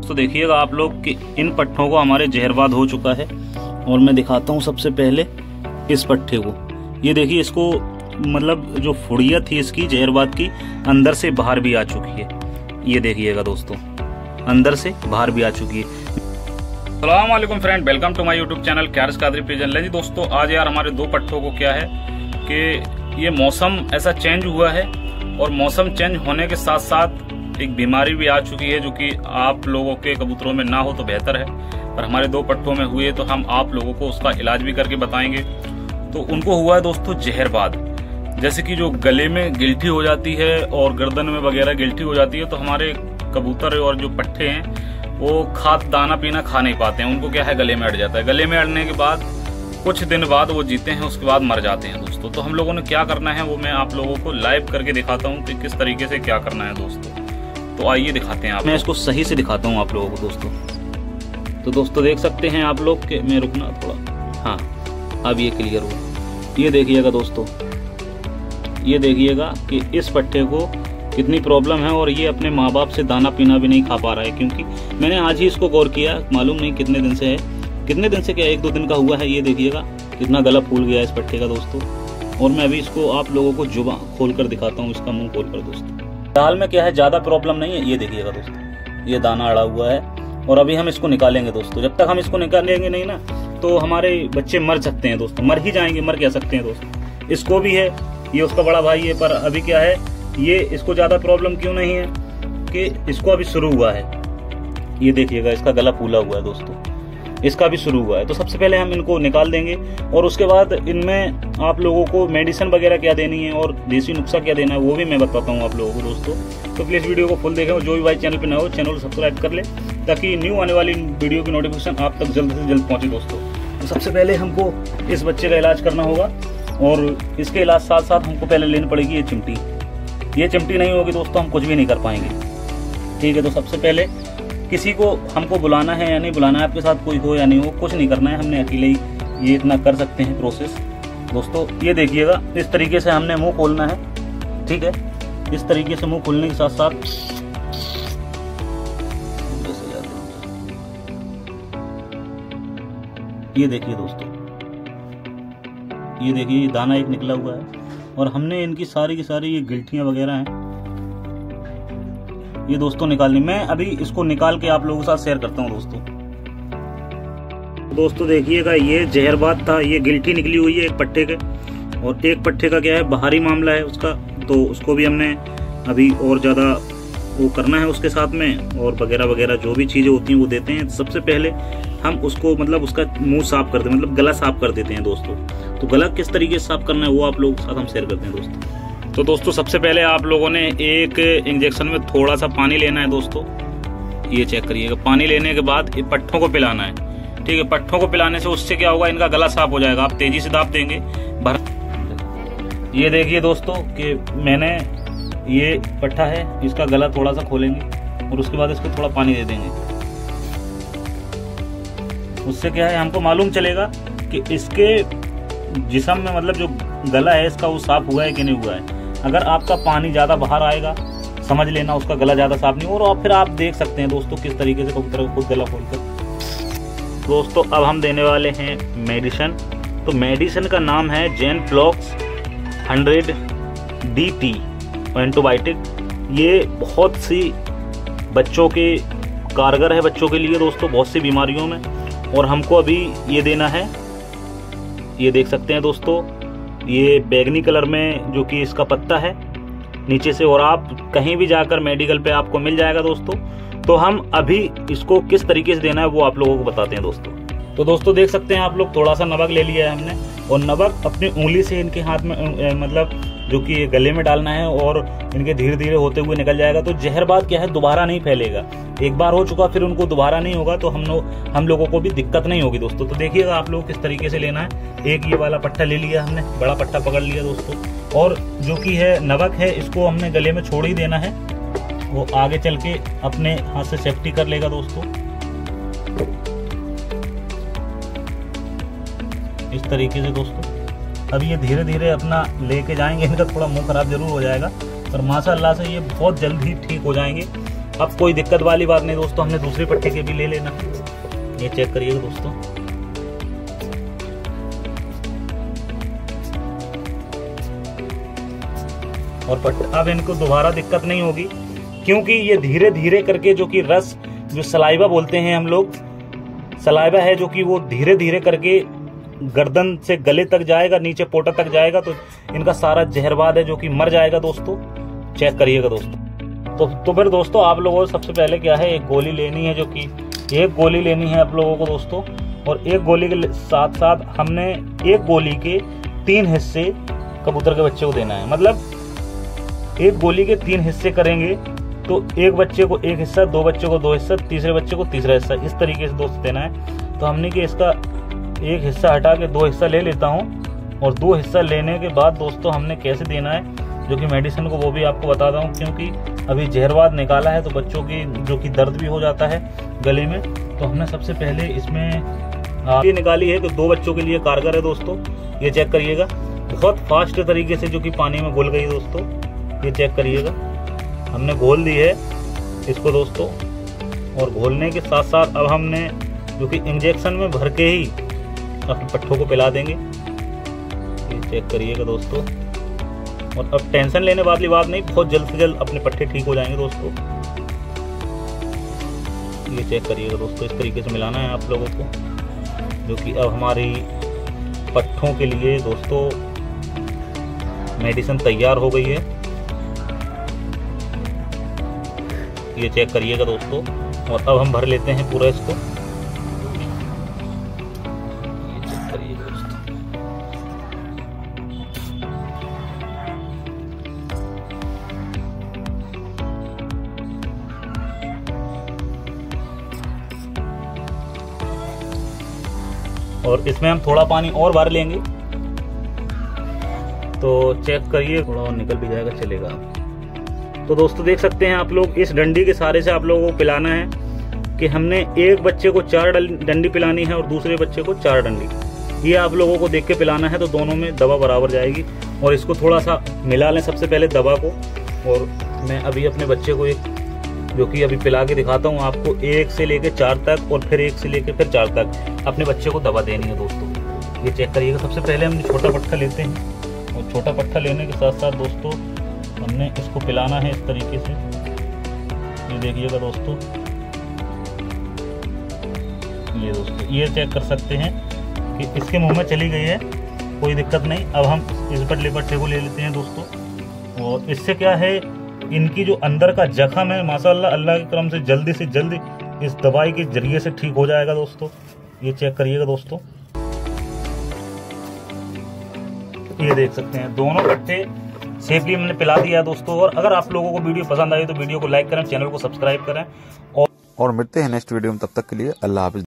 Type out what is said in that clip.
तो देखिएगा आप लोग कि इन पट्ठों को हमारे जहरबाद हो चुका है। और मैं दिखाता हूँ सबसे पहले इस पट्ठे को। ये देखिए, इसको मतलब जो फुड़िया थी इसकी जहरबाद की अंदर से बाहर भी आ चुकी है। ये देखिएगा दोस्तों, अंदर से बाहर भी आ चुकी है। अस्सलाम वालेकुम friend, welcome to my YouTube channel क्यारिस कादरी पेजन। जी दोस्तों, आज यार हमारे दो पट्ठों को क्या है कि ये मौसम ऐसा चेंज हुआ है और मौसम चेंज होने के साथ साथ एक बीमारी भी आ चुकी है जो कि आप लोगों के कबूतरों में ना हो तो बेहतर है, पर हमारे दो पट्ठों में हुए तो हम आप लोगों को उसका इलाज भी करके बताएंगे। तो उनको हुआ है दोस्तों जहरबाद, जैसे कि जो गले में गिल्टी हो जाती है और गर्दन में वगैरह गिल्टी हो जाती है, तो हमारे कबूतर और जो पट्ठे हैं वो दाना पीना खा नहीं पाते हैं। उनको क्या है, गले में अड़ जाता है। गले में अड़ने के बाद कुछ दिन बाद वो जीते हैं, उसके बाद मर जाते हैं दोस्तों। तो हम लोगों ने क्या करना है वो मैं आप लोगों को लाइव करके दिखाता हूँ कि किस तरीके से क्या करना है दोस्तों। तो आइए दिखाते हैं, मैं इसको सही से दिखाता हूँ आप लोगों को दोस्तों। तो दोस्तों देख सकते हैं आप लोग कि मैं रुकना थोड़ा, हाँ अब ये क्लियर हुआ। ये देखिएगा दोस्तों, ये देखिएगा कि इस पट्टे को कितनी प्रॉब्लम है और ये अपने माँ बाप से दाना पीना भी नहीं खा पा रहा है। क्योंकि मैंने आज ही इसको गौर किया, मालूम नहीं कितने दिन से है, कितने दिन से क्या, एक दो दिन का हुआ है। ये देखिएगा कितना गला फूल गया है इस पट्टे का दोस्तों। और मैं अभी इसको आप लोगों को जुबान खोल कर दिखाता हूँ, इसका मुंह खोल कर दोस्तों। दाल में क्या है, ज्यादा प्रॉब्लम नहीं है। ये देखिएगा दोस्तों, ये दाना अड़ा हुआ है और अभी हम इसको निकालेंगे दोस्तों। जब तक हम इसको निकालेंगे नहीं ना तो हमारे बच्चे मर सकते हैं दोस्तों, मर ही जाएंगे, मर क्या सकते हैं दोस्तों। इसको भी है, ये उसका बड़ा भाई है, पर अभी क्या है, ये इसको ज्यादा प्रॉब्लम क्यों नहीं है कि इसको अभी शुरू हुआ है। ये देखिएगा इसका गला फूला हुआ है दोस्तों, इसका भी शुरू हुआ है। तो सबसे पहले हम इनको निकाल देंगे और उसके बाद इनमें आप लोगों को मेडिसिन वगैरह क्या देनी है और देसी नुस्खा क्या देना है वो भी मैं बताता हूँ आप लोगों को दोस्तों। तो प्लीज वीडियो को फुल देखें और जो भी भाई चैनल पे ना हो चैनल को सब्सक्राइब कर ले ताकि न्यू आने वाली वीडियो की नोटिफिकेशन आप तक जल्द से जल्द पहुंचे दोस्तों। तो सबसे पहले हमको इस बच्चे का इलाज करना होगा और इसके इलाज साथ साथ हमको पहले लेनी पड़ेगी ये चिमटी। ये चिमटी नहीं होगी दोस्तों हम कुछ भी नहीं कर पाएंगे, ठीक है। तो सबसे पहले किसी को हमको बुलाना है या नहीं बुलाना है, आपके साथ कोई हो या नहीं हो, कुछ नहीं करना है, हमने अकेले ही ये इतना कर सकते हैं प्रोसेस दोस्तों। ये देखिएगा इस तरीके से हमने मुंह खोलना है, ठीक है। इस तरीके से मुंह खोलने के साथ साथ ये देखिए दोस्तों, ये देखिए ये दाना एक निकला हुआ है और हमने इनकी सारी की सारी ये गिल्टियां वगैरह हैं ये दोस्तों निकालनी। मैं अभी इसको निकाल के आप लोगों के साथ शेयर करता हूँ दोस्तों। दोस्तों देखिएगा ये जहरबाद था, ये गिल्टी निकली हुई है एक पट्टे के, और एक पट्टे का क्या है बाहरी मामला है उसका, तो उसको भी हमने अभी और ज़्यादा वो करना है उसके साथ में, और वगैरह वगैरह जो भी चीज़ें होती हैं वो देते हैं। सबसे पहले हम उसको मतलब उसका मुंह साफ कर दें, मतलब गला साफ कर देते हैं दोस्तों। तो गला किस तरीके से साफ करना है वो आप लोगों के साथ हम शेयर करते हैं दोस्तों। तो दोस्तों सबसे पहले आप लोगों ने एक इंजेक्शन में थोड़ा सा पानी लेना है दोस्तों। ये चेक करिएगा, पानी लेने के बाद ये पट्ठों को पिलाना है, ठीक है। पट्ठों को पिलाने से उससे क्या होगा, इनका गला साफ हो जाएगा। आप तेजी से दाब देंगे भर। ये देखिए दोस्तों कि मैंने ये पट्ठा है, इसका गला थोड़ा सा खोलेंगे और उसके बाद इसको थोड़ा पानी दे देंगे। उससे क्या है, हमको मालूम चलेगा कि इसके जिस्म में मतलब जो गला है इसका वो साफ हुआ है कि नहीं हुआ है। अगर आपका पानी ज्यादा बाहर आएगा समझ लेना उसका गला ज्यादा साफ नहीं हो, और फिर आप देख सकते हैं दोस्तों किस तरीके से कबूतर खुद गला खोलकर। दोस्तों अब हम देने वाले हैं मेडिसिन। तो मेडिसिन का नाम है जेनफ्लॉक्स 100 DT एंटीबायोटिक। ये बहुत सी बच्चों के कारगर है, बच्चों के लिए दोस्तों बहुत सी बीमारियों में, और हमको अभी ये देना है। ये देख सकते हैं दोस्तों, ये बैगनी कलर में जो कि इसका पत्ता है नीचे से, और आप कहीं भी जाकर मेडिकल पे आपको मिल जाएगा दोस्तों। तो हम अभी इसको किस तरीके से देना है वो आप लोगों को बताते हैं दोस्तों। तो दोस्तों देख सकते हैं आप लोग, थोड़ा सा नमक ले लिया है हमने, और नमक अपनी उंगली से इनके हाथ में मतलब जो कि गले में डालना है और इनके धीरे धीरे होते हुए निकल जाएगा। तो जहरबाद क्या है दोबारा नहीं फैलेगा, एक बार हो चुका फिर उनको दोबारा नहीं होगा, तो हम लोगों को भी दिक्कत नहीं होगी दोस्तों। तो देखिएगा आप लोग किस तरीके से लेना है। एक ये वाला पट्टा ले लिया हमने, बड़ा पट्टा पकड़ लिया दोस्तों, और जो कि है नमक है इसको हमने गले में छोड़ ही देना है, वो आगे चल के अपने हाथ से सेफ्टी कर लेगा दोस्तों। इस तरीके से दोस्तों अब ये धीरे धीरे अपना लेके जाएंगे। इनका थोड़ा मुंह खराब जरूर हो जाएगा पर माशाअल्लाह से ये बहुत जल्दी ठीक हो जाएंगे। अब कोई दिक्कत वाली बात नहीं दोस्तों, हमने दूसरे पट्टे के भी ले लेना। ये चेक करिएगा दोस्तों, और अब इनको दोबारा दिक्कत नहीं होगी, क्योंकि ये धीरे धीरे करके जो कि रस, जो सलाइवा बोलते हैं हम लोग, सलाइवा है जो कि वो धीरे धीरे करके गर्दन से गले तक जाएगा, नीचे पोटा तक जाएगा, तो इनका सारा जहरवाद है जो कि मर जाएगा दोस्तों। चेक करिएगा दोस्तों। तो फिर दोस्तों आप लोगों को सबसे पहले क्या है, एक गोली लेनी है, जो कि एक गोली लेनी है आप लोगों को दोस्तों, और एक गोली के साथ साथ हमने एक गोली के 3 हिस्से कबूतर के बच्चे को देना है। मतलब एक गोली के 3 हिस्से करेंगे तो एक बच्चे को एक हिस्सा, 2 बच्चे को 2 हिस्सा, तीसरे बच्चे को तीसरा हिस्सा, इस तरीके से दोस्त देना है। तो हमने कि इसका एक हिस्सा हटा के 2 हिस्सा ले लेता हूँ, और 2 हिस्सा लेने के बाद दोस्तों हमने कैसे देना है जो कि मेडिसिन को वो भी आपको बताता हूँ, क्योंकि अभी जहरवाद निकाला है तो बच्चों की जो कि दर्द भी हो जाता है गले में। तो हमने सबसे पहले इसमें ये निकाली है, तो 2 बच्चों के लिए कारगर है दोस्तों। ये चेक करिएगा, बहुत फास्ट तरीके से जो कि पानी में घुल गई दोस्तों। ये चेक करिएगा, हमने घोल दी है इसको दोस्तों, और घोलने के साथ साथ अब हमने जो कि इंजेक्शन में भर के ही अपने पट्ठों को पिला देंगे। ये चेक करिएगा दोस्तों, और अब टेंशन लेने वाली बात नहीं, बहुत जल्द से जल्द अपने पट्ठे ठीक हो जाएंगे दोस्तों। ये चेक करिएगा दोस्तों, इस तरीके से मिलाना है आप लोगों को, जो कि अब हमारी पट्ठों के लिए दोस्तों मेडिसिन तैयार हो गई है। ये चेक करिएगा दोस्तों, और अब हम भर लेते हैं पूरा इसको। ये चेक करिएगा दोस्तों, और इसमें हम थोड़ा पानी और भर लेंगे, तो चेक करिए, थोड़ा और निकल भी जाएगा, चलेगा। तो दोस्तों देख सकते हैं आप लोग, इस डंडी के सहारे से आप लोगों को पिलाना है कि हमने एक बच्चे को 4 डंडी पिलानी है और दूसरे बच्चे को 4 डंडी। ये आप लोगों को देख के पिलाना है, तो दोनों में दवा बराबर जाएगी। और इसको थोड़ा सा मिला लें सबसे पहले दवा को, और मैं अभी अपने बच्चे को एक जो कि अभी पिला के दिखाता हूँ आपको, 1 से लेके 4 तक, और फिर 1 से लेके फिर 4 तक अपने बच्चे को दवा देनी है दोस्तों। ये चेक करिएगा, सबसे पहले हम छोटा पट्टा लेते हैं, और छोटा पट्टा लेने के साथ साथ दोस्तों हमने इसको पिलाना है इस तरीके से। ये देखिएगा दोस्तों, ये दोस्तों ये चेक कर सकते हैं कि इसके मुंह में चली गई है, कोई दिक्कत नहीं। अब हम इस बड़े पट्टे को ले लेते हैं दोस्तों, और इससे क्या है, इनकी जो अंदर का जख्म है माशाअल्लाह अल्लाह के करम से जल्दी इस दवाई के जरिए से ठीक हो जाएगा दोस्तों। ये चेक करिएगा दोस्तों, ये देख सकते हैं दोनों पट्टे सेफली मैंने पिला दिया है दोस्तों। और अगर आप लोगों को वीडियो पसंद आई तो वीडियो को लाइक करें, चैनल को सब्सक्राइब करें, और मिलते हैं नेक्स्ट वीडियो में। तब तक के लिए अल्लाह हाफिज।